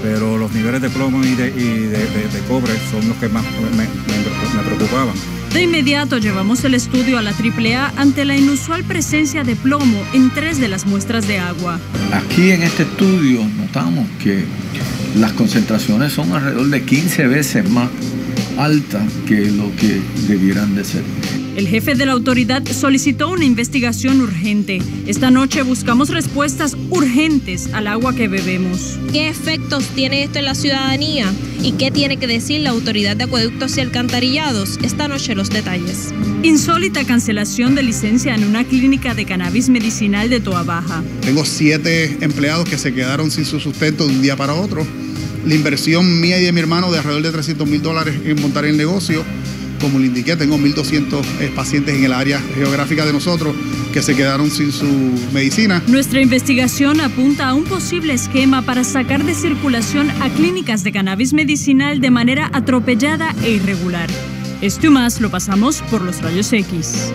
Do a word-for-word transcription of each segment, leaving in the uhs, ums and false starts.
pero los niveles de plomo y de, y de, de, de cobre son los que más me, me, me preocupaban. De inmediato llevamos el estudio a la triple A ante la inusual presencia de plomo en tres de las muestras de agua. Aquí en este estudio notamos que las concentraciones son alrededor de quince veces más altas que lo que debieran de ser. El jefe de la autoridad solicitó una investigación urgente. Esta noche buscamos respuestas urgentes al agua que bebemos. ¿Qué efectos tiene esto en la ciudadanía? ¿Y qué tiene que decir la Autoridad de Acueductos y Alcantarillados? Esta noche los detalles. Insólita cancelación de licencia en una clínica de cannabis medicinal de Toa Baja. Tengo siete empleados que se quedaron sin su sustento de un día para otro. La inversión mía y de mi hermano de alrededor de trescientos mil dólares en montar el negocio. Como le indiqué, tengo mil doscientos eh, pacientes en el área geográfica de nosotros que se quedaron sin su medicina. Nuestra investigación apunta a un posible esquema para sacar de circulación a clínicas de cannabis medicinal de manera atropellada e irregular. Esto y más lo pasamos por los rayos X.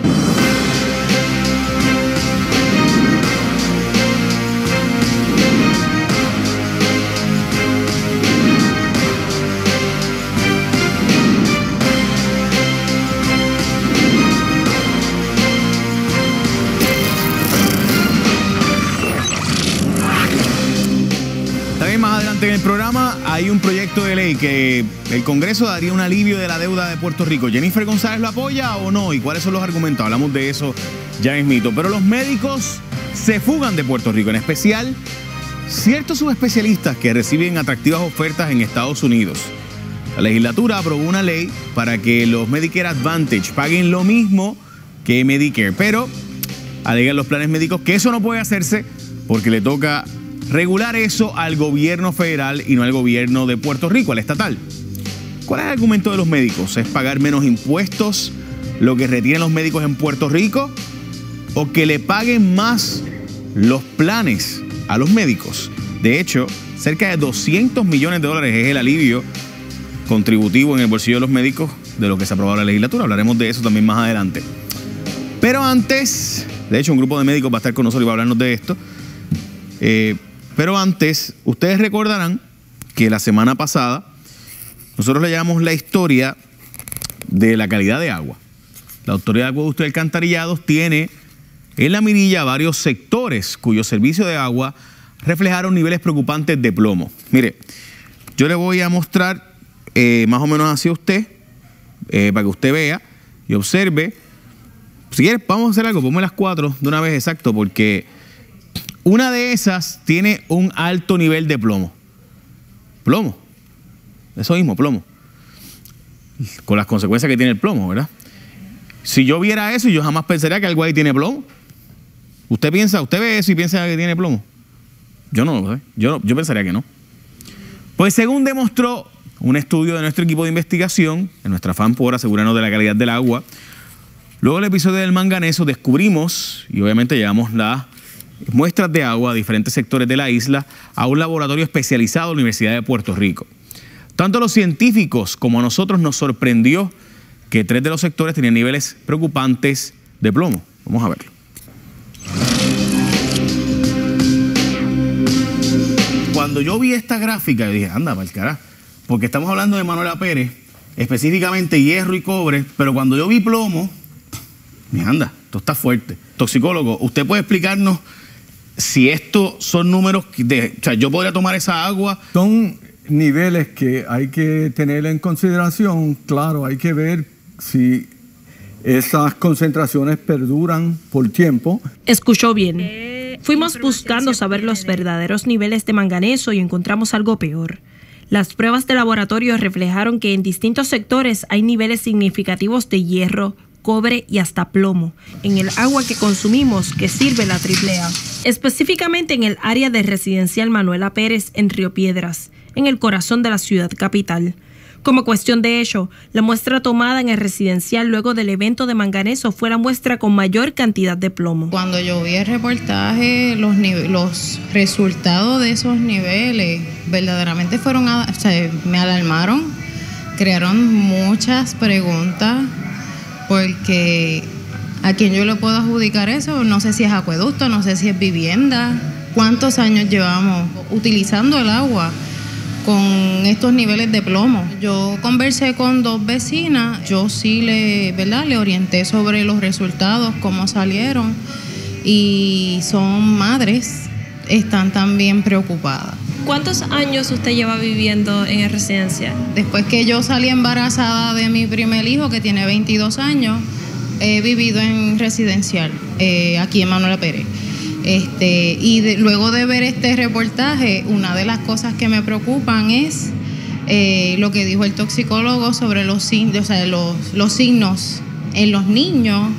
En el programa hay un proyecto de ley que el Congreso daría un alivio de la deuda de Puerto Rico. ¿Jennifer González lo apoya o no? ¿Y cuáles son los argumentos? Hablamos de eso ya mismito. Pero los médicos se fugan de Puerto Rico, en especial ciertos subespecialistas que reciben atractivas ofertas en Estados Unidos. La legislatura aprobó una ley para que los Medicare Advantage paguen lo mismo que Medicare, pero alegan los planes médicos que eso no puede hacerse porque le toca regular eso al gobierno federal y no al gobierno de Puerto Rico, al estatal. ¿Cuál es el argumento de los médicos? ¿Es pagar menos impuestos lo que retienen los médicos en Puerto Rico? ¿O que le paguen más los planes a los médicos? De hecho, cerca de doscientos millones de dólares es el alivio contributivo en el bolsillo de los médicos de lo que se aprobó en la legislatura. Hablaremos de eso también más adelante. Pero antes, de hecho, un grupo de médicos va a estar con nosotros y va a hablarnos de esto. Eh, Pero antes, ustedes recordarán que la semana pasada nosotros le llamamos la historia de la calidad de agua. La Autoridad de Acueductos y Alcantarillados tiene en la mirilla varios sectores cuyos servicios de agua reflejaron niveles preocupantes de plomo. Mire, yo le voy a mostrar eh, más o menos así a usted, eh, para que usted vea y observe. Si quieres, vamos a hacer algo, ponme las cuatro de una vez exacto, porque una de esas tiene un alto nivel de plomo. Plomo. Eso mismo, plomo. Con las consecuencias que tiene el plomo, ¿verdad? Si yo viera eso, yo jamás pensaría que algo ahí tiene plomo. ¿Usted piensa, usted ve eso y piensa que tiene plomo? Yo no lo sé. Yo, yo pensaría que no. Pues según demostró un estudio de nuestro equipo de investigación, en nuestra afán por asegurarnos de la calidad del agua, luego del episodio del manganeso descubrimos, y obviamente llevamos las muestras de agua a diferentes sectores de la isla a un laboratorio especializado de la Universidad de Puerto Rico. Tanto a los científicos como a nosotros nos sorprendió que tres de los sectores tenían niveles preocupantes de plomo. Vamos a verlo. Cuando yo vi esta gráfica, yo dije, anda, para el carajo, porque estamos hablando de Manuela Pérez, específicamente hierro y cobre, pero cuando yo vi plomo, me anda, esto está fuerte. Toxicólogo, ¿usted puede explicarnos si estos son números de, o sea, yo podría tomar esa agua? Son niveles que hay que tener en consideración. Claro, hay que ver si esas concentraciones perduran por tiempo. Escuchó bien. Fuimos buscando saber los verdaderos niveles de manganeso y encontramos algo peor. Las pruebas de laboratorio reflejaron que en distintos sectores hay niveles significativos de hierro, cobre y hasta plomo en el agua que consumimos que sirve la triple A, específicamente en el área de residencial Manuela Pérez en Río Piedras, en el corazón de la ciudad capital. Como cuestión de hecho, la muestra tomada en el residencial luego del evento de manganeso fue la muestra con mayor cantidad de plomo. Cuando yo vi el reportaje, los, los resultados de esos niveles verdaderamente fueron, o sea, me alarmaron, crearon muchas preguntas, porque ¿a quién yo le puedo adjudicar eso? No sé si es acueducto, no sé si es vivienda. ¿Cuántos años llevamos utilizando el agua? con estos niveles de plomo. Yo conversé con dos vecinas, yo sí le, ¿verdad? le orienté sobre los resultados, cómo salieron, y son madres, están también preocupadas. ¿Cuántos años usted lleva viviendo en el residencial? Después que yo salí embarazada de mi primer hijo, que tiene veintidós años, he vivido en residencial, eh, aquí en Manuela Pérez. Este, y de, luego de ver este reportaje, una de las cosas que me preocupan es eh, lo que dijo el toxicólogo sobre los, o sea, los, los signos en los niños.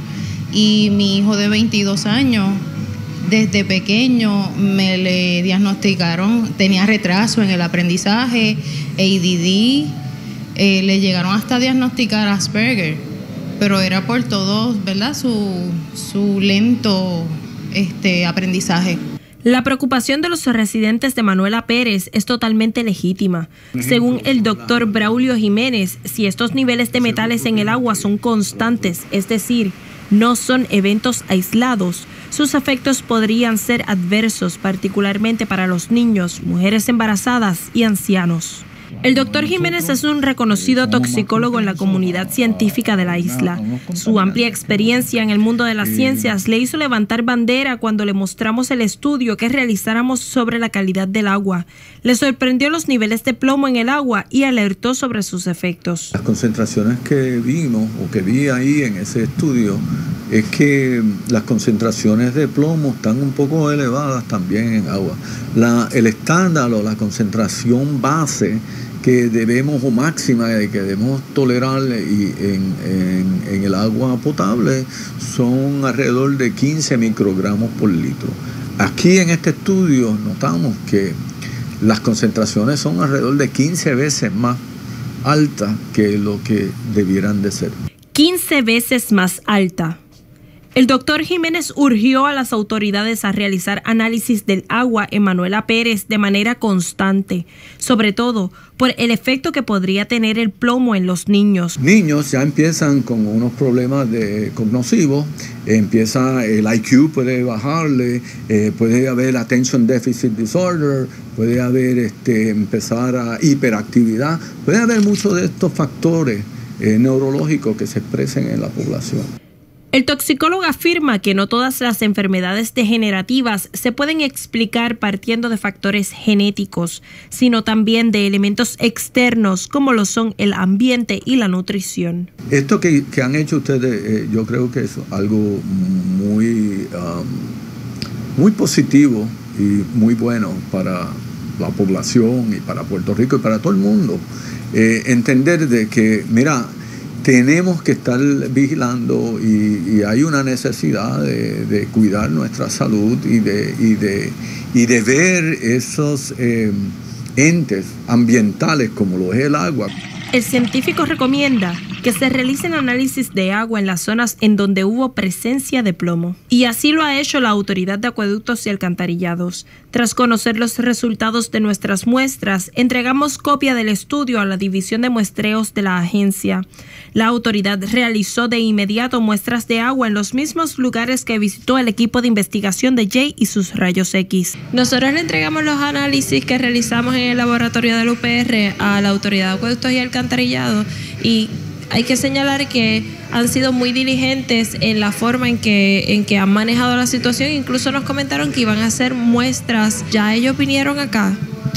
Y mi hijo de veintidós años, desde pequeño me le diagnosticaron, tenía retraso en el aprendizaje, A D D, eh, le llegaron hasta diagnosticar Asperger, pero era por todo, ¿verdad? Su, su lento este, aprendizaje. La preocupación de los residentes de Manuela Pérez es totalmente legítima. Según el doctor Braulio Jiménez, si estos niveles de metales en el agua son constantes, es decir, no son eventos aislados, sus efectos podrían ser adversos, particularmente para los niños, mujeres embarazadas y ancianos. El doctor Jiménez es un reconocido toxicólogo en la comunidad científica de la isla. Su amplia experiencia en el mundo de las ciencias le hizo levantar bandera cuando le mostramos el estudio que realizáramos sobre la calidad del agua. Le sorprendió los niveles de plomo en el agua y alertó sobre sus efectos. Las concentraciones que vimos o que vi ahí en ese estudio es que las concentraciones de plomo están un poco elevadas también en agua. La, el estándar o la concentración base que debemos o máxima que debemos tolerar y en, en, en el agua potable son alrededor de quince microgramos por litro. Aquí en este estudio notamos que las concentraciones son alrededor de quince veces más altas que lo que debieran de ser. quince veces más alta. El doctor Jiménez urgió a las autoridades a realizar análisis del agua en Manuela Pérez de manera constante, sobre todo por el efecto que podría tener el plomo en los niños. Niños ya empiezan con unos problemas de cognitivos, empieza el I Q puede bajarle, eh, puede haber attention deficit disorder, puede haber este, empezar a hiperactividad, puede haber muchos de estos factores eh, neurológicos que se expresen en la población. El toxicólogo afirma que no todas las enfermedades degenerativas se pueden explicar partiendo de factores genéticos, sino también de elementos externos como lo son el ambiente y la nutrición. Esto que, que han hecho ustedes, eh, yo creo que es algo muy, um, muy positivo y muy bueno para la población y para Puerto Rico y para todo el mundo. Eh, entender de que, mira, tenemos que estar vigilando y, y hay una necesidad de, de cuidar nuestra salud y de, y de, y de ver esos eh, entes ambientales como lo es el agua. El científico recomienda que se realicen análisis de agua en las zonas en donde hubo presencia de plomo. Y así lo ha hecho la Autoridad de Acueductos y Alcantarillados. Tras conocer los resultados de nuestras muestras, entregamos copia del estudio a la División de Muestreos de la agencia. La autoridad realizó de inmediato muestras de agua en los mismos lugares que visitó el equipo de investigación de Jay y sus rayos X. Nosotros le entregamos los análisis que realizamos en el laboratorio del U P R a la Autoridad de Acueductos y Alcantarillados y hay que señalar que han sido muy diligentes en la forma en que, en que han manejado la situación. Incluso nos comentaron que iban a hacer muestras. ¿Ya ellos vinieron acá?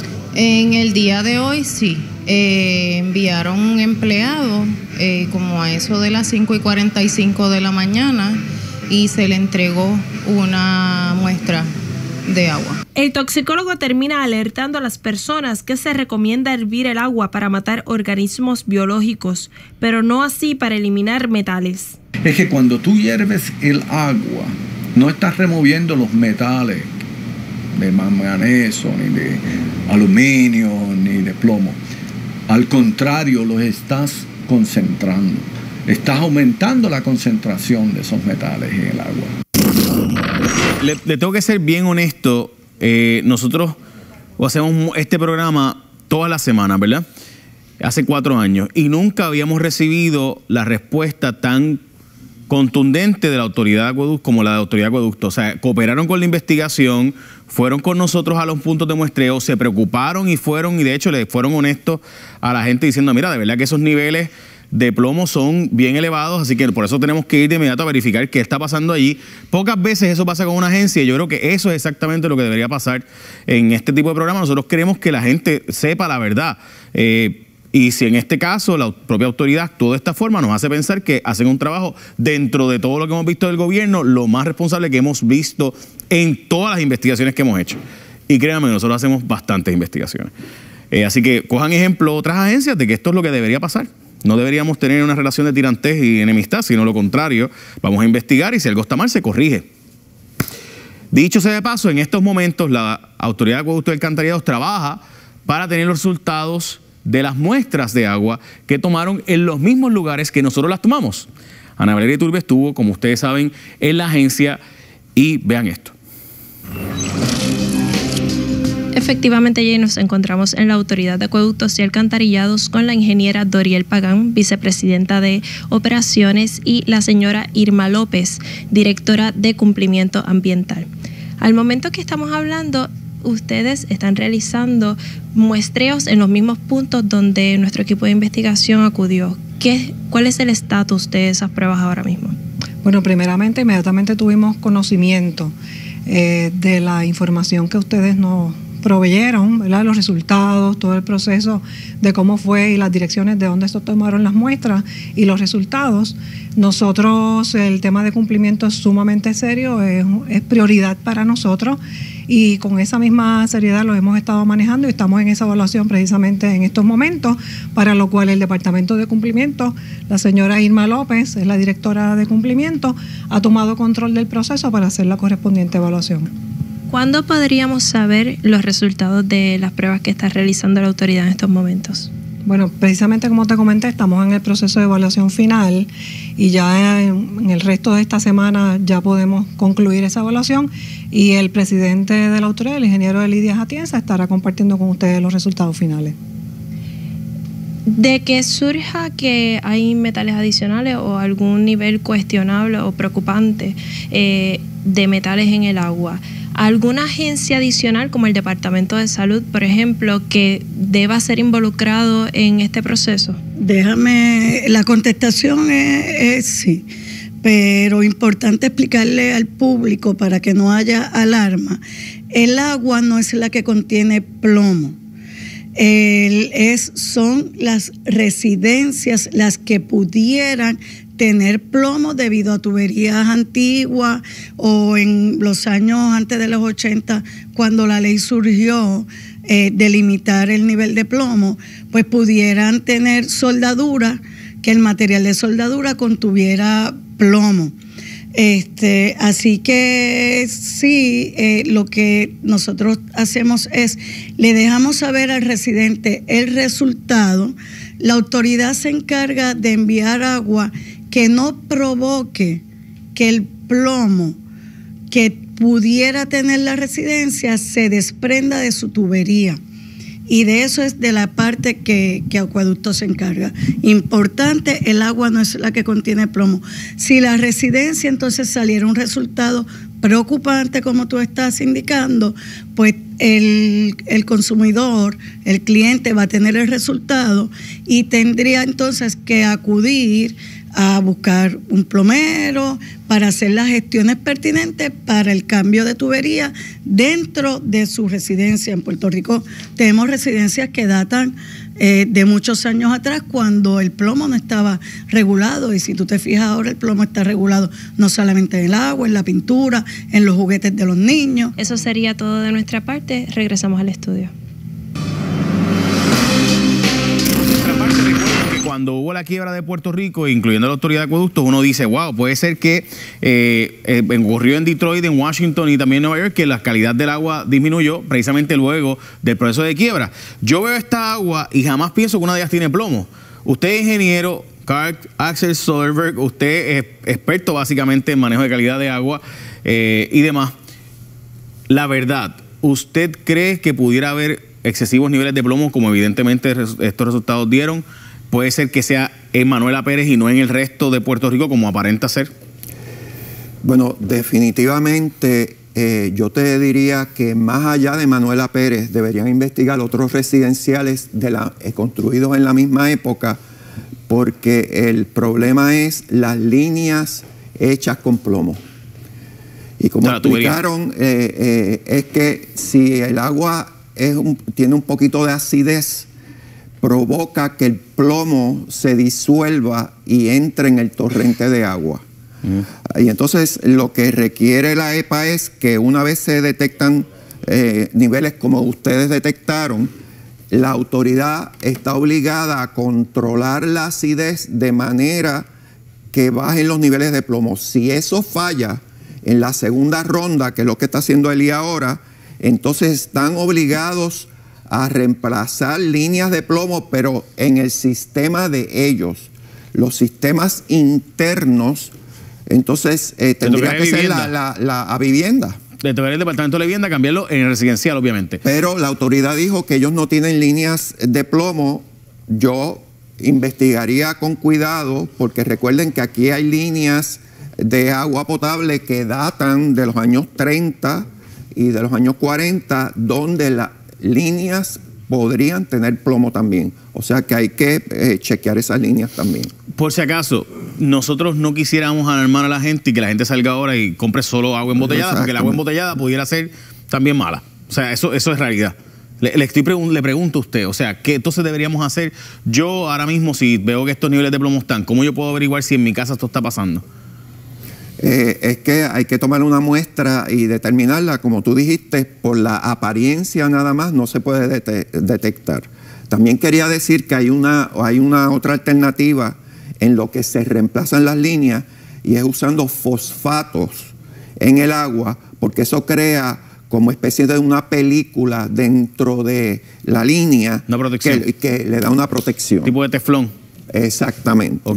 En el día de hoy sí. Eh, enviaron un empleado eh, como a eso de las cinco y cuarenta y cinco de la mañana y se le entregó una muestra de agua. El toxicólogo termina alertando a las personas que se recomienda hervir el agua para matar organismos biológicos, pero no así para eliminar metales. Es que cuando tú hierves el agua, no estás removiendo los metales de manganeso, ni de aluminio, ni de plomo. Al contrario, los estás concentrando. Estás aumentando la concentración de esos metales en el agua. Le, le tengo que ser bien honesto. Eh, nosotros hacemos este programa todas las semanas, ¿verdad? Hace cuatro años. Y nunca habíamos recibido la respuesta tan contundente de la autoridad de acueducto como la de autoridad de acueducto. O sea, cooperaron con la investigación, fueron con nosotros a los puntos de muestreo, se preocuparon y fueron, y de hecho le fueron honestos a la gente diciendo, mira, de verdad que esos niveles de plomo son bien elevados, así que por eso tenemos que ir de inmediato a verificar qué está pasando allí. Pocas veces eso pasa con una agencia y yo creo que eso es exactamente lo que debería pasar en este tipo de programa. Nosotros queremos que la gente sepa la verdad. Eh, y si en este caso la propia autoridad actuó de esta forma, nos hace pensar que hacen un trabajo dentro de todo lo que hemos visto del gobierno, lo más responsable que hemos visto en todas las investigaciones que hemos hecho. Y créanme, nosotros hacemos bastantes investigaciones. Eh, así que cojan ejemplo otras agencias de que esto es lo que debería pasar. No deberíamos tener una relación de tirantez y enemistad, sino lo contrario. Vamos a investigar y si algo está mal, se corrige. Dicho sea de paso, en estos momentos la Autoridad de Acueductos y Alcantarillados trabaja para tener los resultados de las muestras de agua que tomaron en los mismos lugares que nosotros las tomamos. Ana Valeria Iturbe estuvo, como ustedes saben, en la agencia y vean esto. Efectivamente, ya nos encontramos en la Autoridad de Acueductos y Alcantarillados con la ingeniera Doriel Pagán, vicepresidenta de Operaciones, y la señora Irma López, directora de Cumplimiento Ambiental. Al momento que estamos hablando, ustedes están realizando muestreos en los mismos puntos donde nuestro equipo de investigación acudió. ¿Qué, ¿Cuál es el estatus de esas pruebas ahora mismo? Bueno, primeramente, inmediatamente tuvimos conocimiento eh, de la información que ustedes nos proveyeron, ¿verdad? Los resultados, todo el proceso de cómo fue y las direcciones de dónde se tomaron las muestras y los resultados. Nosotros, el tema de cumplimiento es sumamente serio, es, es prioridad para nosotros y con esa misma seriedad lo hemos estado manejando y estamos en esa evaluación precisamente en estos momentos, para lo cual el Departamento de Cumplimiento, la señora Irma López, es la directora de Cumplimiento, ha tomado control del proceso para hacer la correspondiente evaluación. ¿Cuándo podríamos saber los resultados de las pruebas que está realizando la autoridad en estos momentos? Bueno, precisamente como te comenté, estamos en el proceso de evaluación final y ya en, en el resto de esta semana ya podemos concluir esa evaluación y el presidente de la autoridad, el ingeniero Elidias Atienza, estará compartiendo con ustedes los resultados finales. De que surja que hay metales adicionales o algún nivel cuestionable o preocupante eh, de metales en el agua, ¿alguna agencia adicional como el Departamento de Salud, por ejemplo, que deba ser involucrado en este proceso? Déjame, la contestación es, es sí, pero importante explicarle al público para que no haya alarma. El agua no es la que contiene plomo. El, es, son las residencias las que pudieran tener plomo debido a tuberías antiguas o en los años antes de los ochenta, cuando la ley surgió eh, de limitar el nivel de plomo, pues pudieran tener soldadura, que el material de soldadura contuviera plomo. Este, así que sí, eh, lo que nosotros hacemos es, le dejamos saber al residente el resultado. La autoridad se encarga de enviar agua que no provoque que el plomo que pudiera tener la residencia se desprenda de su tubería. Y de eso es de la parte que, que Acueducto se encarga. Importante, el agua no es la que contiene plomo. Si la residencia entonces saliera un resultado preocupante, como tú estás indicando, pues el, el consumidor, el cliente va a tener el resultado y tendría entonces que acudir a buscar un plomero para hacer las gestiones pertinentes para el cambio de tubería dentro de su residencia. En Puerto Rico tenemos residencias que datan eh, de muchos años atrás, cuando el plomo no estaba regulado, y si tú te fijas ahora, el plomo está regulado no solamente en el agua, en la pintura, en los juguetes de los niños. Eso sería todo de nuestra parte. Regresamos al estudio. Cuando hubo la quiebra de Puerto Rico, incluyendo la Autoridad de Acueductos, uno dice, wow, puede ser que eh, eh, ocurrió en Detroit, en Washington y también en Nueva York, que la calidad del agua disminuyó precisamente luego del proceso de quiebra. Yo veo esta agua y jamás pienso que una de ellas tiene plomo. Usted es ingeniero, Carl Axel Soderberg, usted es experto básicamente en manejo de calidad de agua eh, y demás. La verdad, ¿usted cree que pudiera haber excesivos niveles de plomo, como evidentemente estos resultados dieron? ¿Puede ser que sea en Manuela Pérez y no en el resto de Puerto Rico, como aparenta ser? Bueno, definitivamente eh, yo te diría que más allá de Manuela Pérez deberían investigar otros residenciales de la, eh, construidos en la misma época, porque el problema es las líneas hechas con plomo. Y como Claro, explicaron, eh, eh, es que si el agua es un, tiene un poquito de acidez, provoca que el plomo se disuelva y entre en el torrente de agua. Mm. Y entonces lo que requiere la E P A es que una vez se detectan eh, niveles como ustedes detectaron, la autoridad está obligada a controlar la acidez de manera que bajen los niveles de plomo. Si eso falla en la segunda ronda, que es lo que está haciendo Eli ahora, entonces están obligados a reemplazar líneas de plomo, pero en el sistema de ellos. Los sistemas internos, entonces eh, tendría que ser la, la, la a vivienda. Le tocaría el departamento de vivienda cambiarlo en el residencial, obviamente. Pero la autoridad dijo que ellos no tienen líneas de plomo. Yo investigaría con cuidado, porque recuerden que aquí hay líneas de agua potable que datan de los años treinta y de los años cuarenta, donde las líneas podrían tener plomo también. O sea que hay que eh, chequear esas líneas también. Por si acaso, nosotros no quisiéramos alarmar a la gente y que la gente salga ahora y compre solo agua embotellada, porque el agua embotellada pudiera ser también mala. O sea, eso, eso es realidad. Le, le, estoy pregun le pregunto a usted, o sea, ¿qué entonces deberíamos hacer? Yo ahora mismo, si veo que estos niveles de plomo están, ¿cómo yo puedo averiguar si en mi casa esto está pasando? Eh, es que hay que tomar una muestra y determinarla, como tú dijiste, por la apariencia nada más no se puede det detectar. También quería decir que hay una, hay una otra alternativa en lo que se reemplazan las líneas, y es usando fosfatos en el agua, porque eso crea como especie de una película dentro de la línea. Una protección. Que, que le da una protección. Tipo de teflón. Exactamente. Ok.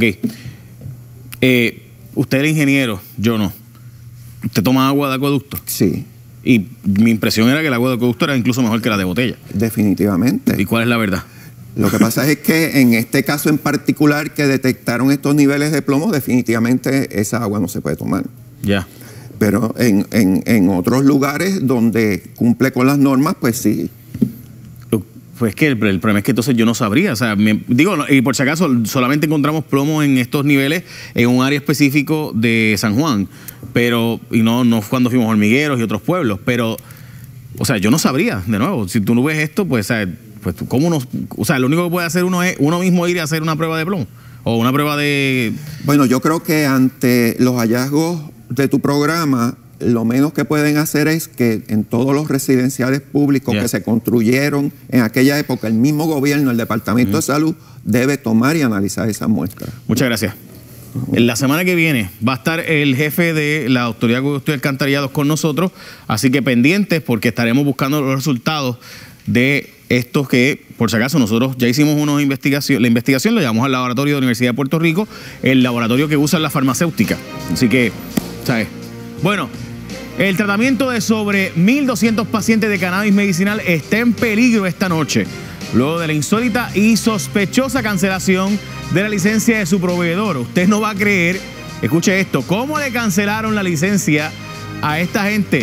Eh, usted es ingeniero, yo no. ¿Usted toma agua de acueducto? Sí. Y mi impresión era que el agua de acueducto era incluso mejor que la de botella. Definitivamente. ¿Y cuál es la verdad? Lo que pasa es que en este caso en particular que detectaron estos niveles de plomo, definitivamente esa agua no se puede tomar. Ya. Pero en, en, en otros lugares donde cumple con las normas, pues sí. Pues que el, el problema es que entonces yo no sabría. O sea, me, digo, y por si acaso, solamente encontramos plomo en estos niveles en un área específico de San Juan. Pero, y no, no cuando fuimos a Hormigueros y otros pueblos. Pero, o sea, yo no sabría, de nuevo. Si tú no ves esto, pues, o sea, pues ¿cómo uno? O sea, lo único que puede hacer uno es uno mismo ir a hacer una prueba de plomo. O una prueba de... Bueno, yo creo que ante los hallazgos de tu programa, lo menos que pueden hacer es que en todos los residenciales públicos yeah. que se construyeron en aquella época, el mismo gobierno, el Departamento uh-huh. de Salud, debe tomar y analizar esas muestras. Muchas gracias. Uh-huh. La semana que viene va a estar el jefe de la Autoridad de Acueductos y Alcantarillados con nosotros, así que pendientes porque estaremos buscando los resultados de estos que, por si acaso, nosotros ya hicimos una investigación, la investigación lo llevamos al laboratorio de la Universidad de Puerto Rico, el laboratorio que usa la farmacéutica. Así que, ¿sabes? Bueno, el tratamiento de sobre mil doscientos pacientes de cannabis medicinal está en peligro esta noche, luego de la insólita y sospechosa cancelación de la licencia de su proveedor. Usted no va a creer, escuche esto, cómo le cancelaron la licencia a esta gente.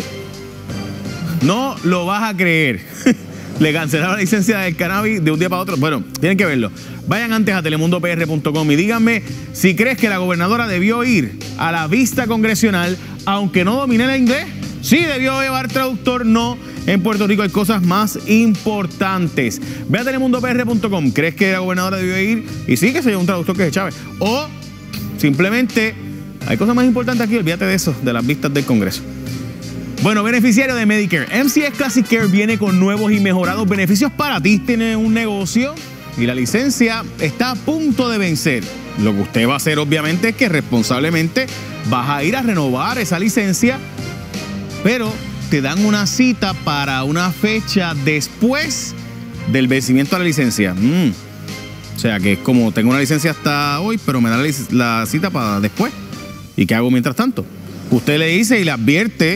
No lo vas a creer. Le cancelaron la licencia del cannabis de un día para otro. Bueno, tienen que verlo. Vayan antes a telemundo p r punto com y díganme si crees que la gobernadora debió ir a la vista congresional aunque no domine el inglés. Sí, debió llevar traductor. No, en Puerto Rico hay cosas más importantes. Ve a telemundo p r punto com. ¿Crees que la gobernadora debió ir? Y sí, que se lleve un traductor que es Chávez. O simplemente hay cosas más importantes aquí. Olvídate de eso, de las vistas del Congreso. Bueno, beneficiario de Medicare. M C S Classic Care viene con nuevos y mejorados beneficios para ti. Tiene un negocio y la licencia está a punto de vencer. Lo que usted va a hacer, obviamente, es que responsablemente vas a ir a renovar esa licencia, pero te dan una cita para una fecha después del vencimiento de la licencia. Mm. O sea, que es como, tengo una licencia hasta hoy, pero me da la, la cita para después. ¿Y qué hago mientras tanto? Usted le dice y le advierte,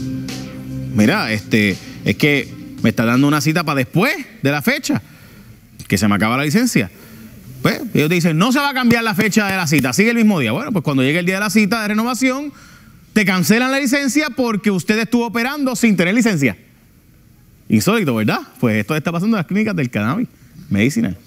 mira, este, es que me está dando una cita para después de la fecha, que se me acaba la licencia. Pues ellos te dicen, no se va a cambiar la fecha de la cita, sigue el mismo día. Bueno, pues cuando llegue el día de la cita de renovación, te cancelan la licencia porque usted estuvo operando sin tener licencia. Insólito, ¿verdad? Pues esto está pasando en las clínicas del cannabis medicinal.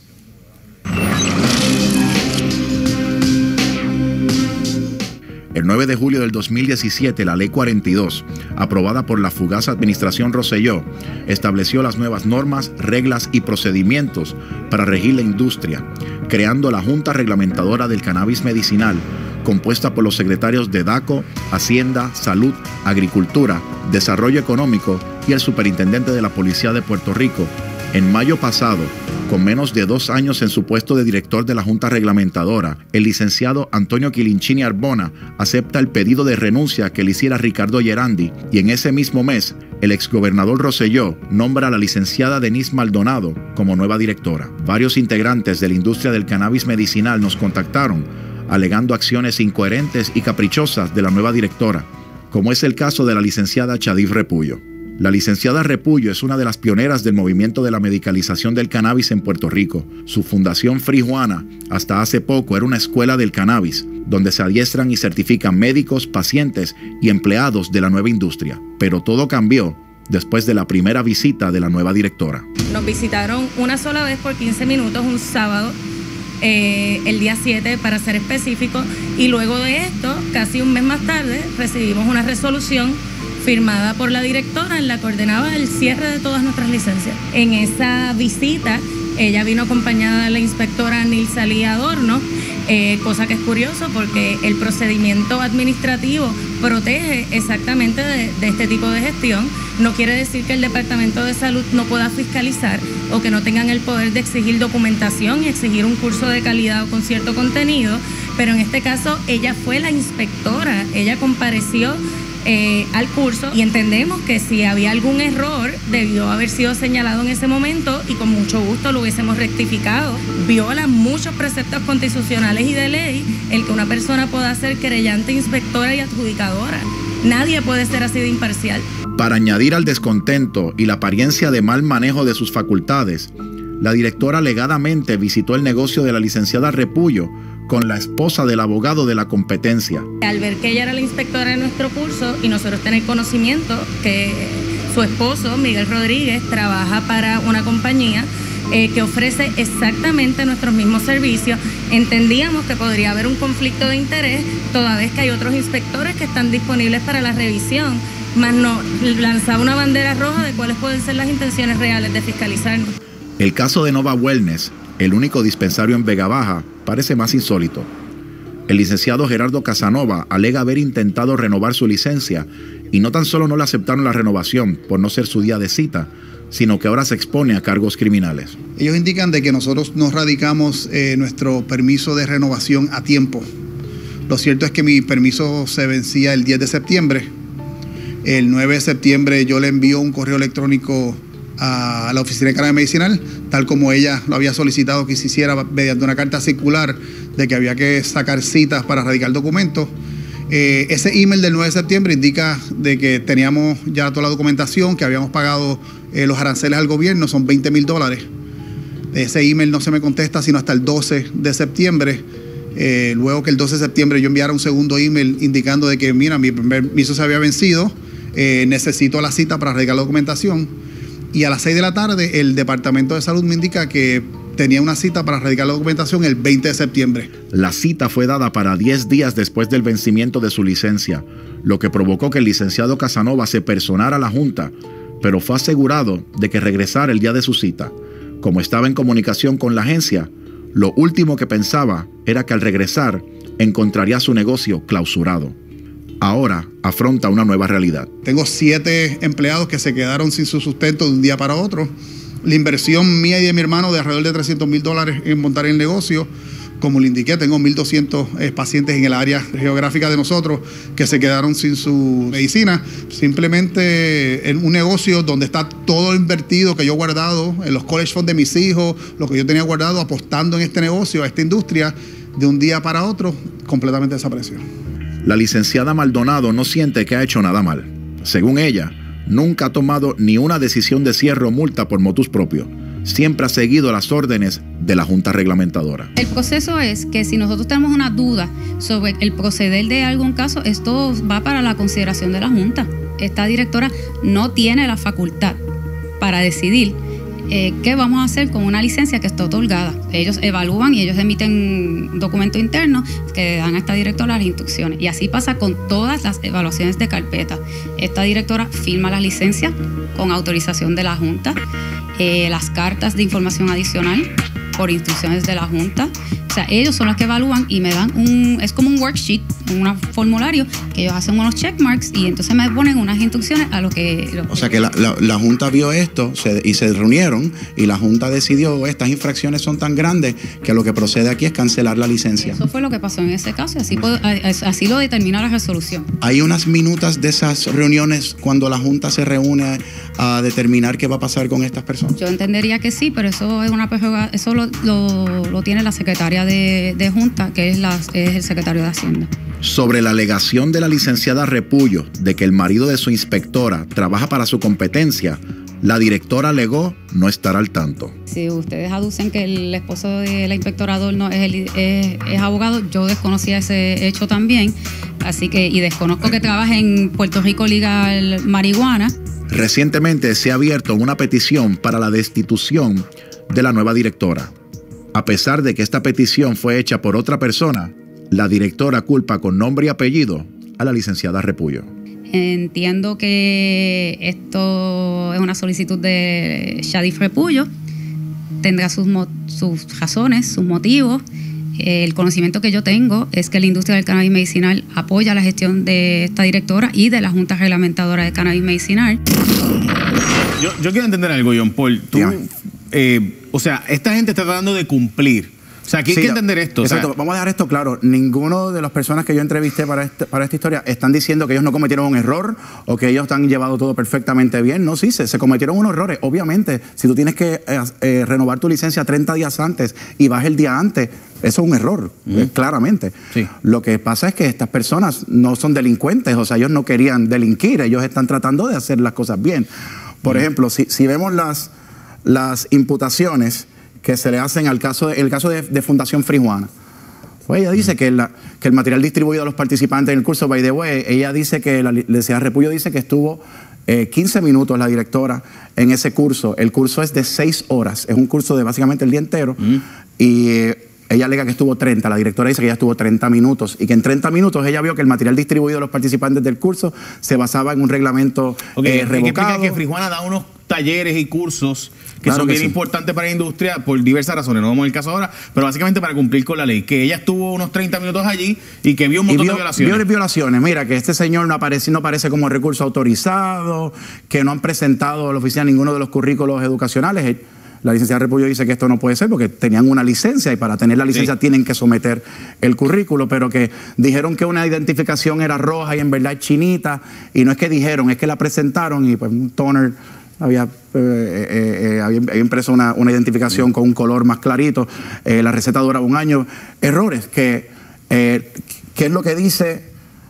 El nueve de julio del dos mil diecisiete, la Ley cuarenta y dos, aprobada por la fugaz administración Rosselló, estableció las nuevas normas, reglas y procedimientos para regir la industria, creando la Junta Reglamentadora del Cannabis Medicinal, compuesta por los secretarios de DACO, Hacienda, Salud, Agricultura, Desarrollo Económico y el Superintendente de la Policía de Puerto Rico. En mayo pasado, con menos de dos años en su puesto de director de la Junta Reglamentadora, el licenciado Antonio Quilinchini Arbona acepta el pedido de renuncia que le hiciera Ricardo Gerandi, y en ese mismo mes, el exgobernador Rosselló nombra a la licenciada Denise Maldonado como nueva directora. Varios integrantes de la industria del cannabis medicinal nos contactaron, alegando acciones incoherentes y caprichosas de la nueva directora, como es el caso de la licenciada Chadif Repullo. La licenciada Repullo es una de las pioneras del movimiento de la medicalización del cannabis en Puerto Rico. Su fundación Free Juana, hasta hace poco, era una escuela del cannabis, donde se adiestran y certifican médicos, pacientes y empleados de la nueva industria. Pero todo cambió después de la primera visita de la nueva directora. Nos visitaron una sola vez por quince minutos un sábado, eh, el día siete para ser específico, y luego de esto, casi un mes más tarde, recibimos una resolución firmada por la directora en la que ordenaba el cierre de todas nuestras licencias. En esa visita, ella vino acompañada de la inspectora Nilsa Lee Adorno, eh, cosa que es curioso porque el procedimiento administrativo protege exactamente de, de este tipo de gestión. No quiere decir que el Departamento de Salud no pueda fiscalizar o que no tengan el poder de exigir documentación y exigir un curso de calidad o con cierto contenido, pero en este caso ella fue la inspectora, ella compareció Eh, al curso, y entendemos que si había algún error debió haber sido señalado en ese momento y con mucho gusto lo hubiésemos rectificado. Viola muchos preceptos constitucionales y de ley el que una persona pueda ser querellante, inspectora y adjudicadora. Nadie puede ser así de imparcial. Para añadir al descontento y la apariencia de mal manejo de sus facultades, la directora alegadamente visitó el negocio de la licenciada Repullo con la esposa del abogado de la competencia. Al ver que ella era la inspectora de nuestro curso y nosotros tener conocimiento que su esposo, Miguel Rodríguez, trabaja para una compañía eh, que ofrece exactamente nuestros mismos servicios, entendíamos que podría haber un conflicto de interés toda vez que hay otros inspectores que están disponibles para la revisión, más no lanzaba una bandera roja de cuáles pueden ser las intenciones reales de fiscalizarnos. El caso de Nova Wellness, el único dispensario en Vega Baja, parece más insólito. El licenciado Gerardo Casanova alega haber intentado renovar su licencia y no tan solo no le aceptaron la renovación por no ser su día de cita, sino que ahora se expone a cargos criminales. Ellos indican de que nosotros no radicamos eh, nuestro permiso de renovación a tiempo. Lo cierto es que mi permiso se vencía el diez de septiembre. El nueve de septiembre yo le envío un correo electrónico a la Oficina de Cannabis Medicinal, tal como ella lo había solicitado que se hiciera mediante una carta circular de que había que sacar citas para radicar documentos. Eh, ese email del nueve de septiembre indica de que teníamos ya toda la documentación, que habíamos pagado eh, los aranceles al gobierno, son veinte mil dólares. Ese email no se me contesta sino hasta el doce de septiembre. Eh, luego que el doce de septiembre yo enviara un segundo email indicando de que, mira, mi permiso se había vencido, eh, necesito la cita para radicar la documentación. Y a las seis de la tarde el Departamento de Salud me indica que tenía una cita para radicar la documentación el veinte de septiembre. La cita fue dada para diez días después del vencimiento de su licencia, lo que provocó que el licenciado Casanova se personara a la Junta, pero fue asegurado de que regresara el día de su cita. Como estaba en comunicación con la agencia, lo último que pensaba era que al regresar encontraría su negocio clausurado. Ahora afronta una nueva realidad. Tengo siete empleados que se quedaron sin su sustento de un día para otro. La inversión mía y de mi hermano de alrededor de trescientos mil dólares en montar el negocio. Como le indiqué, tengo mil doscientos eh, pacientes en el área geográfica de nosotros que se quedaron sin su medicina. Simplemente en un negocio donde está todo invertido que yo he guardado, en los college funds de mis hijos, lo que yo tenía guardado apostando en este negocio, a esta industria, de un día para otro, completamente desapareció. La licenciada Maldonado no siente que ha hecho nada mal. Según ella, nunca ha tomado ni una decisión de cierre o multa por motus propio. siempre ha seguido las órdenes de la Junta Reglamentadora. El proceso es que si nosotros tenemos una duda sobre el proceder de algún caso, esto va para la consideración de la Junta. Esta directora no tiene la facultad para decidir eh, qué vamos a hacer con una licencia que está otorgada. Ellos evalúan y ellos emiten un documento interno que dan a esta directora las instrucciones. Y así pasa con todas las evaluaciones de carpeta. Esta directora firma las licencias con autorización de la Junta, eh, las cartas de información adicional por instrucciones de la Junta. O sea, ellos son los que evalúan y me dan un, es como un worksheet, un formulario que ellos hacen unos checkmarks y entonces me ponen unas instrucciones a lo que... Lo o sea que la, la, la Junta vio esto se, y se reunieron y la Junta decidió, estas infracciones son tan grandes que lo que procede aquí es cancelar la licencia. Eso fue lo que pasó en ese caso y así, puedo, así lo determina la resolución. ¿Hay unas minutas de esas reuniones cuando la Junta se reúne a determinar qué va a pasar con estas personas? Yo entendería que sí, pero eso es una prerrogativa, eso lo, lo, lo tiene la secretaria de, de Junta, que es, la, es el secretario de Hacienda. Sobre la alegación de la licenciada Repullo de que el marido de su inspectora trabaja para su competencia, la directora alegó no estar al tanto. Si ustedes aducen que el esposo de la inspectora Adorno es, el, es, es abogado, yo desconocía ese hecho también, así que, y desconozco que trabaja en Puerto Rico Legal Marihuana. Recientemente se ha abierto una petición para la destitución de la nueva directora. A pesar de que esta petición fue hecha por otra persona, la directora culpa con nombre y apellido a la licenciada Repullo. Entiendo que esto es una solicitud de Shadif Repullo, tendrá sus, sus razones, sus motivos. El conocimiento que yo tengo es que la industria del cannabis medicinal apoya la gestión de esta directora y de la Junta Reglamentadora de Cannabis Medicinal. Yo, yo quiero entender algo, John Paul. Tú, eh, o sea, esta gente está tratando de cumplir. O sea, aquí sí, hay que entender esto. Exacto, o sea, vamos a dejar esto claro. Ninguno de las personas que yo entrevisté para, este, para esta historia están diciendo que ellos no cometieron un error o que ellos han llevado todo perfectamente bien. No, sí, se, se cometieron unos errores. Obviamente, si tú tienes que eh, eh, renovar tu licencia treinta días antes y vas el día antes, eso es un error, mm. eh, claramente. Sí. Lo que pasa es que estas personas no son delincuentes, o sea, ellos no querían delinquir, ellos están tratando de hacer las cosas bien. Por mm. ejemplo, si, si vemos las, las imputaciones que se le hacen al caso, de, el caso de, de Fundación Frijuana. Pues ella dice que, la, que el material distribuido a los participantes en el curso, by the way, ella dice que, la licenciada Repullo dice que estuvo eh, quince minutos la directora en ese curso. El curso es de seis horas, es un curso de básicamente el día entero, mm. y eh, ella alega que estuvo treinta, la directora dice que ella estuvo treinta minutos, y que en treinta minutos ella vio que el material distribuido a los participantes del curso se basaba en un reglamento okay, eh, revocado. Hay que explicar que Frijuana da unos talleres y cursos que claro son que bien sí. importantes para la industria por diversas razones, no vamos al caso ahora, pero básicamente para cumplir con la ley, que ella estuvo unos treinta minutos allí y que vio un montón vio, de violaciones. Vio violaciones, mira, que este señor no aparece, no aparece como recurso autorizado, que no han presentado a la oficina ninguno de los currículos educacionales. La licenciada Repullo dice que esto no puede ser porque tenían una licencia y para tener la licencia sí. tienen que someter el currículo, pero que dijeron que una identificación era roja y en verdad es chinita, y no es que dijeron, es que la presentaron y pues un toner había, eh, eh, eh, había impreso una, una identificación sí. con un color más clarito, eh, la receta duraba un año. Errores, que eh, ¿qué es lo que dice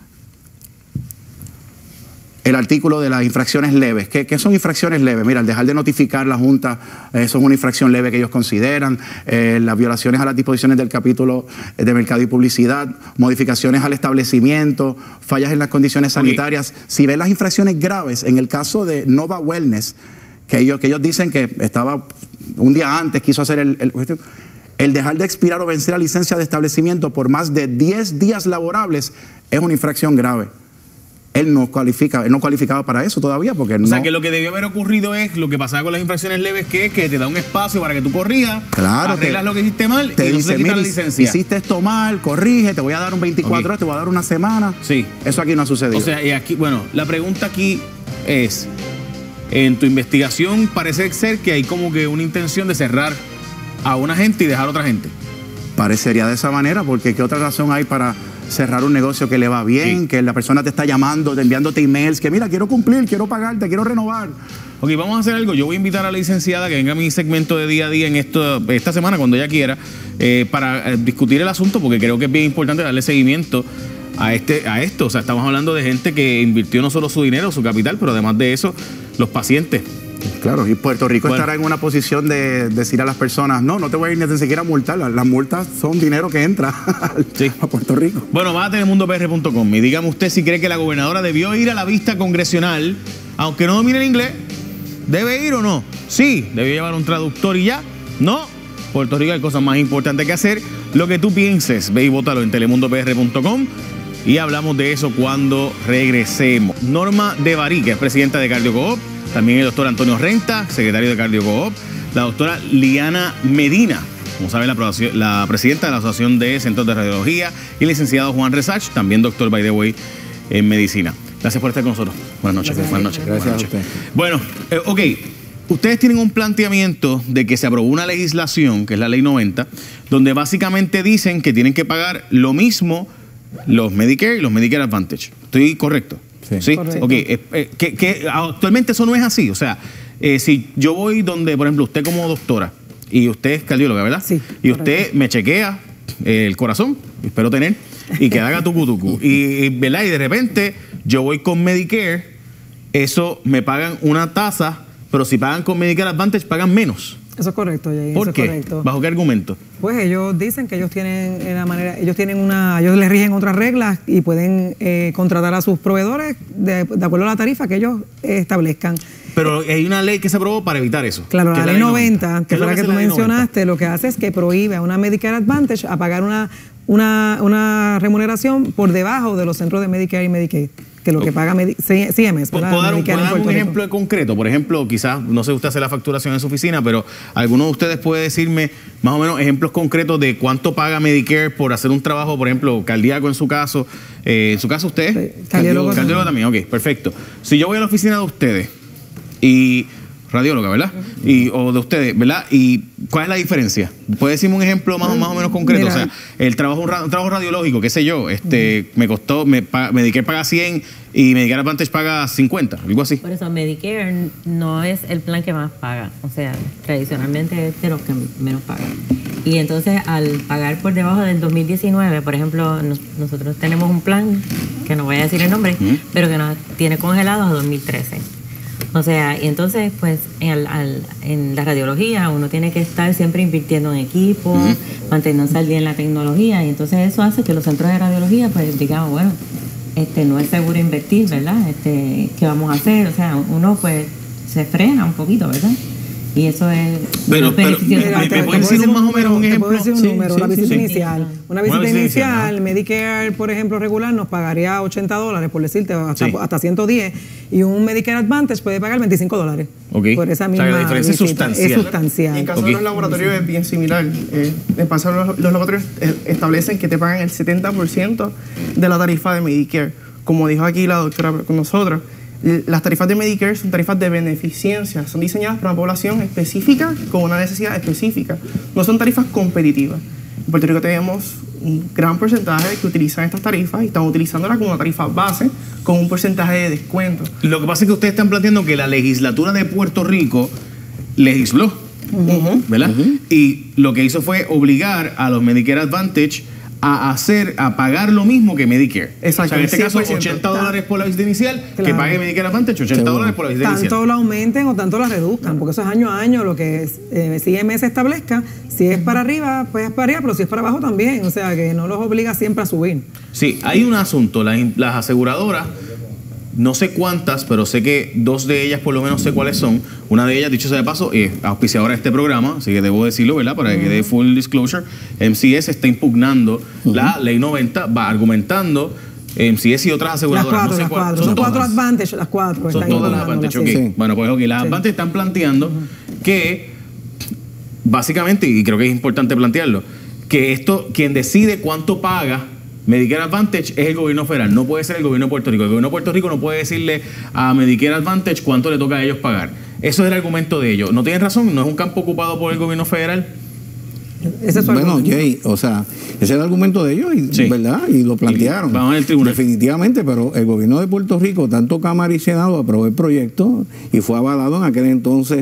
el artículo de las infracciones leves? ¿Qué, ¿Qué son infracciones leves? Mira, al dejar de notificar la Junta, eh, eso es una infracción leve que ellos consideran. Eh, las violaciones a las disposiciones del capítulo de mercado y publicidad, modificaciones al establecimiento, fallas en las condiciones sanitarias. Okay. Si ves las infracciones graves, en el caso de Nova Wellness, que ellos, que ellos dicen que estaba un día antes, quiso hacer el, el, el dejar de expirar o vencer la licencia de establecimiento por más de diez días laborables, es una infracción grave. Él no cualifica, él no cualificaba para eso todavía porque no. O sea, que lo que debió haber ocurrido es lo que pasaba con las infracciones leves, que es que te da un espacio para que tú corrijas, claro, arreglas te, lo que hiciste mal te y dice, no se quita mira, la licencia. Hiciste esto mal, corrige, te voy a dar un veinticuatro horas, okay. te voy a dar una semana. Sí. Eso aquí no ha sucedido. O sea, y aquí, bueno, la pregunta aquí es, en tu investigación parece ser que hay como que una intención de cerrar a una gente y dejar a otra gente. Parecería de esa manera, porque ¿qué otra razón hay para cerrar un negocio que le va bien, sí. que la persona te está llamando, enviándote emails, que mira, quiero cumplir, quiero pagarte, quiero renovar? Ok, vamos a hacer algo. Yo voy a invitar a la licenciada que venga a mi segmento de día a día en esto, esta semana, cuando ella quiera, eh, para eh, discutir el asunto, porque creo que es bien importante darle seguimiento a, este, a esto. O sea, estamos hablando de gente que invirtió no solo su dinero, su capital, pero además de eso, los pacientes Claro, y Puerto Rico Bueno. estará en una posición de decir a las personas, no, no te voy a ir ni siquiera a multar, las, las multas son dinero que entra Sí. a Puerto Rico. Bueno, va a telemundo p r punto com y dígame usted si cree que la gobernadora debió ir a la vista congresional, aunque no domine el inglés. ¿Debe ir o no? Sí, debió llevar un traductor y ya. No, Puerto Rico hay cosas más importantes que hacer. Lo que tú pienses, ve y vótalo en telemundo p r punto com y hablamos de eso cuando regresemos. Norma de Barí, que es presidenta de Cardio Coop, también el doctor Antonio Renta, secretario de Cardio Coop, la doctora Liana Medina, como saben, la, la presidenta de la Asociación de Centros de Radiología, y el licenciado Juan Resach, también doctor, by the way, en medicina. Gracias por estar con nosotros. Buenas noches. Gracias, buenas noches. gracias buenas a noches. usted. Bueno, eh, ok. Ustedes tienen un planteamiento de que se aprobó una legislación, que es la ley noventa, donde básicamente dicen que tienen que pagar lo mismo los Medicare y los Medicare Advantage. ¿Estoy correcto? Sí. ¿Sí? Correcto. Ok. Eh, eh, que, que actualmente eso no es así. O sea, eh, si yo voy donde, por ejemplo, usted como doctora, y usted es cardióloga, ¿verdad? Sí. Y usted correcto. me chequea eh, el corazón, espero tener, y que haga tucu tucu. y, ¿verdad? Y de repente yo voy con Medicare, eso me pagan una tasa, pero si pagan con Medicare Advantage pagan menos. Eso es correcto, Jay. ¿Por eso qué? Es correcto. ¿Bajo qué argumento? Pues ellos dicen que ellos tienen la manera, ellos tienen una, ellos les rigen otras reglas y pueden eh, contratar a sus proveedores de, de acuerdo a la tarifa que ellos eh, establezcan. Pero hay una ley que se aprobó para evitar eso. Claro, la, la ley noventa, que es fue la que tú mencionaste, lo que hace es que prohíbe a una Medicare Advantage a pagar una, una, una remuneración por debajo de los centros de Medicare y Medicaid, que lo que paga C M S. ¿Puedo dar un, ¿puedo dar un ejemplo concreto? Por ejemplo, quizás, no sé, usted hace la facturación en su oficina, pero alguno de ustedes puede decirme más o menos ejemplos concretos de cuánto paga Medicare por hacer un trabajo, por ejemplo, cardíaco en su caso. Eh, ¿En su caso usted? Sí, cardiólogo. Cardiólogo también, ok, perfecto. Si yo voy a la oficina de ustedes y... radióloga, ¿verdad? Y, o de ustedes, ¿verdad? ¿Y cuál es la diferencia? ¿Puede decirme un ejemplo más, más o menos concreto? Mira, o sea, el trabajo, un trabajo radiológico, qué sé yo, este, uh-huh. me costó, me, Medicare paga cien y Medicare Advantage paga cincuenta, algo así. Por eso Medicare no es el plan que más paga, o sea, tradicionalmente es de los que menos pagan. Y entonces al pagar por debajo del dos mil diecinueve, por ejemplo, nos, nosotros tenemos un plan, que no voy a decir el nombre, uh-huh. pero que nos tiene congelados a dos mil trece. O sea, y entonces, pues, en, al, en la radiología uno tiene que estar siempre invirtiendo en equipo, uh-huh. manteniéndose al día en la tecnología, y entonces eso hace que los centros de radiología, pues, digamos, bueno, este, no es seguro invertir, ¿verdad? Este, ¿qué vamos a hacer? O sea, uno, pues, se frena un poquito, ¿verdad? Y eso es... Pero, pero ¿me, me, me puede decir más o menos un ejemplo? Te puedo decir un sí, número, sí, la visita sí, inicial. sí. Una visita, Una visita inicial, inicial, ¿no? Medicare, por ejemplo, regular, nos pagaría ochenta dólares, por decirte, hasta, sí. hasta ciento diez, y un Medicare Advantage puede pagar veinticinco dólares. Okay. Por esa misma o sea, la diferencia visita. es sustancial. Es sustancial. En caso okay. de los laboratorios es bien similar. Eh, en caso de los, los laboratorios eh, establecen que te pagan el setenta por ciento de la tarifa de Medicare. Como dijo aquí la doctora con nosotros, las tarifas de Medicare son tarifas de beneficencia, son diseñadas para una población específica con una necesidad específica. No son tarifas competitivas. En Puerto Rico tenemos un gran porcentaje que utilizan estas tarifas y están utilizándolas como una tarifa base con un porcentaje de descuento. Lo que pasa es que ustedes están planteando que la legislatura de Puerto Rico legisló, uh-huh. ¿verdad? Uh-huh. Y lo que hizo fue obligar a los Medicare Advantage a hacer, a pagar lo mismo que Medicare. Exacto. O sea, en este caso, ochenta dólares por la visita inicial, claro. que pague Medicare Advantage, ochenta dólares por la visita tanto inicial. Tanto la aumenten o tanto la reduzcan, porque eso es año a año lo que es, eh, C M S establezca. Si es para arriba, pues es para arriba, pero si es para abajo también. O sea, que no los obliga siempre a subir. Sí, hay un asunto. Las, las aseguradoras, no sé cuántas, pero sé que dos de ellas por lo menos sé cuáles son. Una de ellas, dicho sea de paso, es auspiciadora de este programa, así que debo decirlo, ¿verdad? Para que quede full disclosure. M C S está impugnando uh-huh. la ley noventa, va argumentando M C S y otras aseguradoras. Las cuatro, no sé las cuál, cuatro. Son, son cuatro Advantage, las cuatro. Son todas las Advantage, ok. Sí. Bueno, pues ok, las sí. Advantage están planteando uh-huh. que, básicamente, y creo que es importante plantearlo, que esto, quien decide cuánto paga Medicare Advantage es el gobierno federal, no puede ser el gobierno de Puerto Rico. El gobierno de Puerto Rico no puede decirle a Medicare Advantage cuánto le toca a ellos pagar. Eso es el argumento de ellos. ¿No tienen razón? ¿No es un campo ocupado por el gobierno federal? Ese es bueno, argumento. Jay, o sea, ese es el argumento de ellos, y, sí. ¿verdad? Y lo plantearon. Y vamos al tribunal. Definitivamente, pero el gobierno de Puerto Rico, tanto Cámara y Senado, aprobó el proyecto y fue avalado en aquel entonces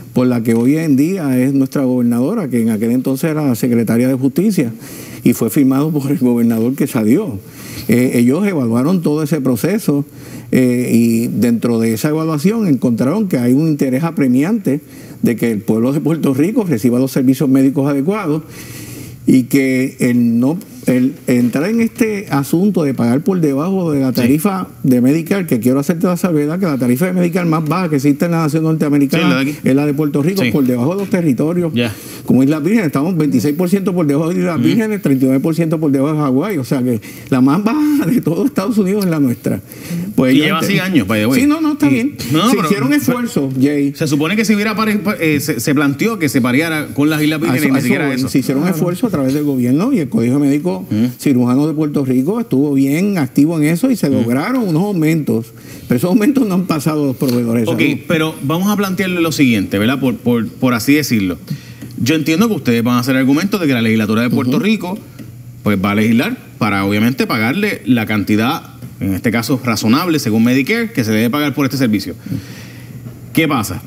por la que hoy en día es nuestra gobernadora, que en aquel entonces era la secretaria de Justicia, y fue firmado por el gobernador que salió. Eh, ellos evaluaron todo ese proceso eh, y dentro de esa evaluación encontraron que hay un interés apremiante de que el pueblo de Puerto Rico reciba los servicios médicos adecuados y que el no el entrar en este asunto de pagar por debajo de la tarifa sí. de Medicare, que quiero hacerte la salvedad que la tarifa de Medicare más baja que existe en la nación norteamericana sí, la es la de Puerto Rico, sí. por debajo de los territorios. Yeah. Como Islas Vírgenes, estamos veintiséis por ciento por debajo de Islas mm. Vírgenes, treinta y nueve por ciento por debajo de Hawái. O sea que la más baja de todo Estados Unidos es la nuestra. Pues y lleva seis años, by the way. Sí, no, no, está y, bien. No, se pero, hicieron esfuerzos, Jay. Se supone que si hubiera pare, eh, se, se planteó que se pareara con las Islas Vírgenes y ni siquiera eso. Se hicieron ah, esfuerzos a través del gobierno y el Colegio Médico mm. Cirujano de Puerto Rico estuvo bien activo en eso y se mm. lograron unos aumentos, pero esos aumentos no han pasado a los proveedores. Ok, ¿sabes? Pero vamos a plantearle lo siguiente, ¿verdad? Por, por, por así decirlo. Yo entiendo que ustedes van a hacer argumentos de que la legislatura de Puerto uh-huh. Rico pues va a legislar para obviamente pagarle la cantidad, en este caso razonable según Medicare, que se debe pagar por este servicio. ¿Qué pasa?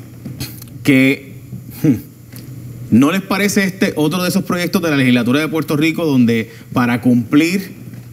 Que hmm, ¿no les parece este otro de esos proyectos de la legislatura de Puerto Rico donde para cumplir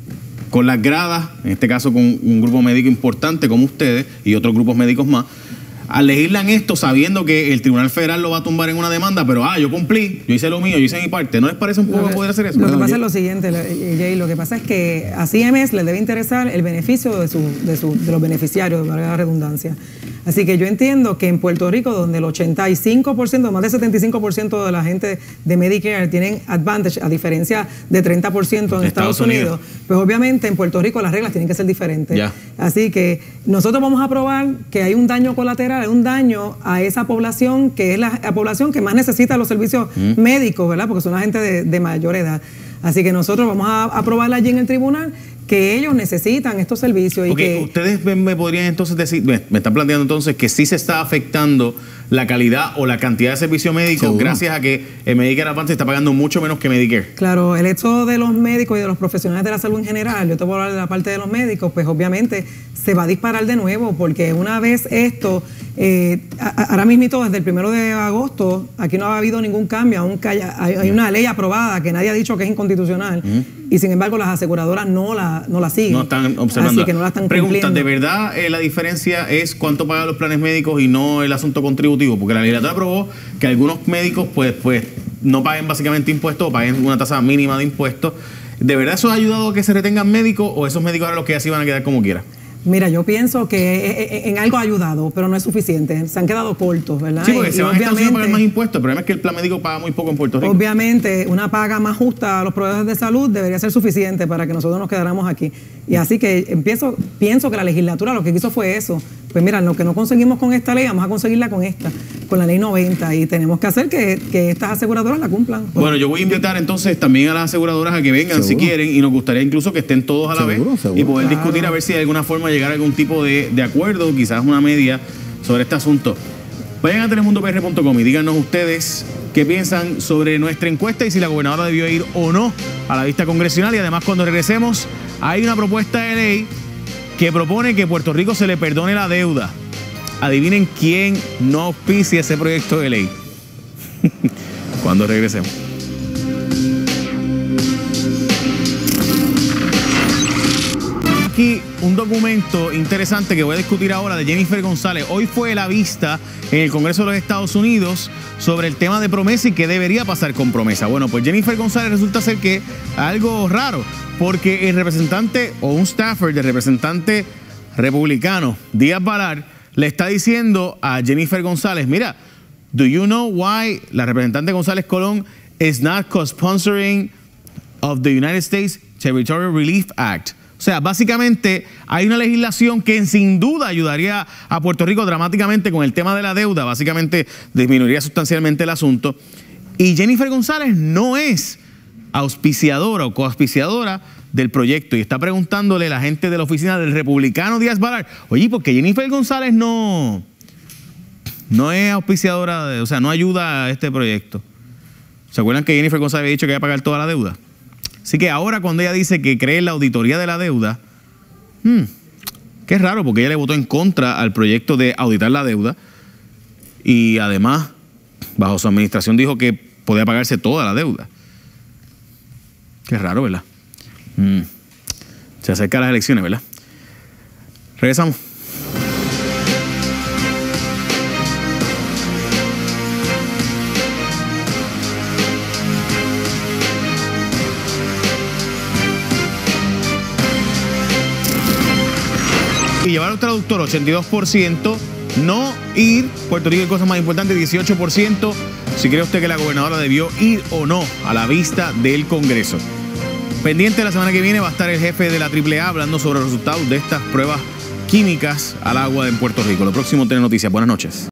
con las gradas, en este caso con un grupo médico importante como ustedes y otros grupos médicos más, al legislan esto sabiendo que el Tribunal Federal lo va a tumbar en una demanda, pero ah, yo cumplí, yo hice lo mío, yo hice mi parte, ¿no les parece un poco que, poder hacer eso? Lo que pasa es lo siguiente, Jay, lo que pasa es que a C M S le debe interesar el beneficio de, su, de, su, de los beneficiarios, de la redundancia. Así que yo entiendo que en Puerto Rico, donde el ochenta y cinco por ciento, más del setenta y cinco por ciento de la gente de Medicare tienen Advantage, a diferencia de treinta por ciento en Estados, Estados Unidos, Unidos, pues obviamente en Puerto Rico las reglas tienen que ser diferentes. Ya. Así que nosotros vamos a probar que hay un daño colateral, hay un daño a esa población, que es la, la población que más necesita los servicios mm. médicos, ¿verdad? Porque son la gente de, de mayor edad. Así que nosotros vamos a, a probar allí en el tribunal que ellos necesitan estos servicios. Y okay, que ustedes me, me podrían entonces decir, me, me están planteando entonces que sí se está afectando la calidad o la cantidad de servicio médico ¿Seguro? gracias a que el Medicare Advantage está pagando mucho menos que Medicare. Claro, el hecho de los médicos y de los profesionales de la salud en general, yo te voy a hablar de la parte de los médicos, pues obviamente se va a disparar de nuevo, porque una vez esto, eh, ahora mismo desde el primero de agosto, aquí no ha habido ningún cambio, aún hay, hay una ley aprobada que nadie ha dicho que es inconstitucional, uh-huh. y sin embargo las aseguradoras no la, no la siguen. No están observando. Así que no la están Pregunta, cumpliendo. ¿de verdad eh, la diferencia es cuánto pagan los planes médicos y no el asunto contributivo? Porque la legislatura aprobó que algunos médicos pues, pues no paguen básicamente impuestos o paguen una tasa mínima de impuestos. ¿De verdad eso ha ayudado a que se retengan médicos o esos médicos ahora los que ya se van a quedar como quiera? Mira, yo pienso que en algo ha ayudado, pero no es suficiente. Se han quedado cortos, ¿verdad? Sí, porque y, se van a Estados Unidos a pagar más impuestos. El problema es que el plan médico paga muy poco en Puerto Rico. Obviamente, una paga más justa a los proveedores de salud debería ser suficiente para que nosotros nos quedáramos aquí. Y así que empiezo, pienso que la legislatura lo que quiso fue eso. Pues mira, lo que no conseguimos con esta ley, vamos a conseguirla con esta, con la ley noventa. Y tenemos que hacer que, que estas aseguradoras la cumplan. Bueno, yo voy a invitar entonces también a las aseguradoras a que vengan ¿Seguro? si quieren. Y nos gustaría incluso que estén todos a la ¿Seguro? vez. ¿Seguro? Y poder claro. discutir a ver si de alguna forma llegar a algún tipo de, de acuerdo, quizás una media, sobre este asunto. Vayan a telemundo p r punto com y díganos ustedes qué piensan sobre nuestra encuesta y si la gobernadora debió ir o no a la vista congresional. Y además, cuando regresemos, hay una propuesta de ley que propone que Puerto Rico se le perdone la deuda. Adivinen quién no auspicia ese proyecto de ley. Cuando regresemos. Aquí un documento interesante que voy a discutir ahora de Jennifer González. Hoy fue la vista en el Congreso de los Estados Unidos sobre el tema de promesa y qué debería pasar con promesa. Bueno, pues Jennifer González resulta ser que algo raro, porque el representante o un staffer del representante republicano Díaz Balar le está diciendo a Jennifer González, mira, do you know why la representante González Colón is not co-sponsoring of the United States Territorial Relief Act? O sea, básicamente hay una legislación que sin duda ayudaría a Puerto Rico dramáticamente con el tema de la deuda, básicamente disminuiría sustancialmente el asunto. Y Jennifer González no es auspiciadora o coauspiciadora del proyecto y está preguntándole a la gente de la oficina del republicano Díaz Balar, oye, ¿por qué Jennifer González no, no es auspiciadora, de, o sea, no ayuda a este proyecto? ¿Se acuerdan que Jennifer González había dicho que iba a pagar toda la deuda? Así que ahora cuando ella dice que cree en la auditoría de la deuda, hmm, qué raro, porque ella le votó en contra al proyecto de auditar la deuda y además bajo su administración dijo que podía pagarse toda la deuda. Qué raro, ¿verdad? Mm. Se acercan las elecciones, ¿verdad? Regresamos. Y llevar un traductor, ochenta y dos por ciento. No ir, Puerto Rico hay cosas más importantes, dieciocho por ciento. Si cree usted que la gobernadora debió ir o no a la vista del Congreso. Pendiente la semana que viene va a estar el jefe de la triple A hablando sobre los resultados de estas pruebas químicas al agua en Puerto Rico. Lo próximo, Telenoticias. Buenas noches.